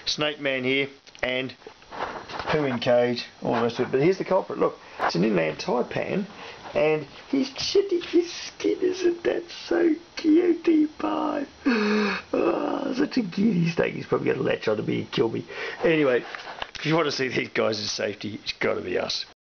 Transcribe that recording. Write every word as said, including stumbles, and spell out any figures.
Snake Man here, and poo in cage, all the rest of it. But here's the culprit. Look, it's an inland taipan, and he's shedding his skin. Isn't that so cutie pie? Oh, such a cutie snake. He's probably going to latch on to me and kill me. Anyway, if you want to see these guys in safety, it's got to be us.